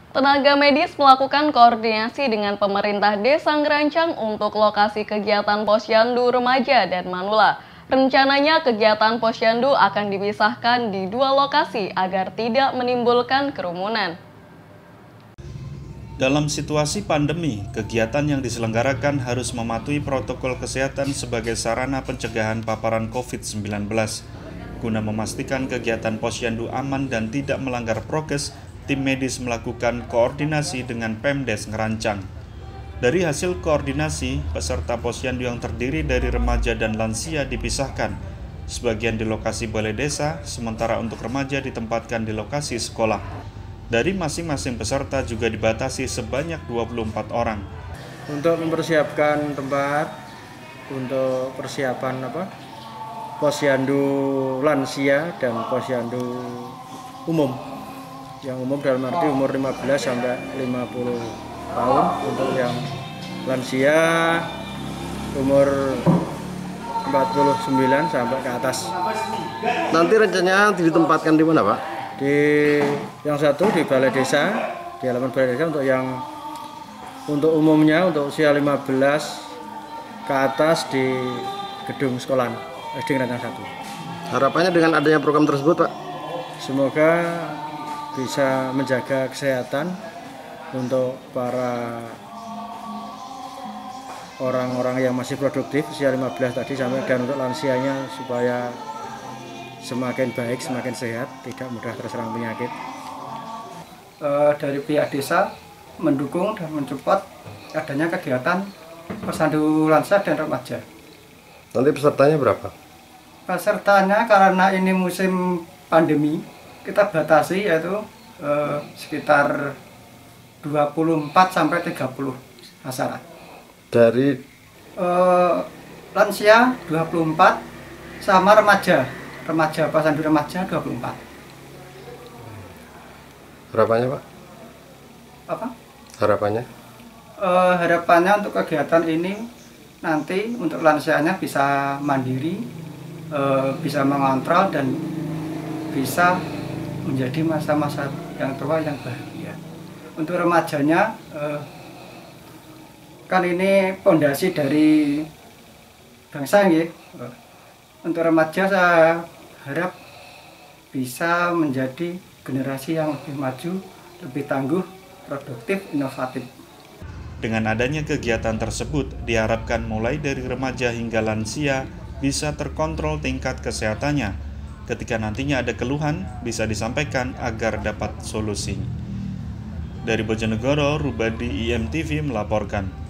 Tenaga medis melakukan koordinasi dengan pemerintah Desa Ngerancang untuk lokasi kegiatan Posyandu Remaja dan Manula. Rencananya kegiatan Posyandu akan dipisahkan di 2 lokasi agar tidak menimbulkan kerumunan. Dalam situasi pandemi, kegiatan yang diselenggarakan harus mematuhi protokol kesehatan sebagai sarana pencegahan paparan COVID-19. Guna memastikan kegiatan Posyandu aman dan tidak melanggar prokes, tim medis melakukan koordinasi dengan Pemdes Ngerancang. Dari hasil koordinasi, peserta Posyandu yang terdiri dari remaja dan lansia dipisahkan. Sebagian di lokasi balai desa, sementara untuk remaja ditempatkan di lokasi sekolah. Dari masing-masing peserta juga dibatasi sebanyak 24 orang. Untuk mempersiapkan tempat untuk persiapan Posyandu lansia dan Posyandu umum. Yang umum dalam arti umur 15 sampai 50 tahun, untuk yang lansia umur 49 sampai ke atas. Nanti rencananya ditempatkan di mana, Pak? Di yang satu di balai desa, di halaman balai desa untuk umumnya untuk usia 15 ke atas di gedung sekolahan SD Ngerancang 1. Harapannya dengan adanya program tersebut, Pak? Semoga bisa menjaga kesehatan untuk para orang-orang yang masih produktif usia 15 tadi sampai, dan untuk lansianya supaya semakin baik, semakin sehat, tidak mudah terserang penyakit. Dari pihak desa mendukung dan mensupport adanya kegiatan Posyandu lansia dan remaja. Nanti pesertanya berapa? Pesertanya karena ini musim pandemi, kita batasi yaitu sekitar 24 sampai 30 masyarakat. Dari lansia 24 sama remaja Posyandu remaja 24. Harapannya, Pak? Apa? Harapannya? Harapannya untuk kegiatan ini nanti untuk lansianya bisa mandiri, bisa mengontrol dan bisa menjadi masa-masa yang tua yang bahagia. Untuk remajanya, kan ini pondasi dari bangsa ya. Untuk remaja saya harap bisa menjadi generasi yang lebih maju, lebih tangguh, produktif, inovatif. Dengan adanya kegiatan tersebut, diharapkan mulai dari remaja hingga lansia bisa terkontrol tingkat kesehatannya. Ketika nantinya ada keluhan, bisa disampaikan agar dapat solusi. Dari Bojonegoro, Rubadi IMTV melaporkan.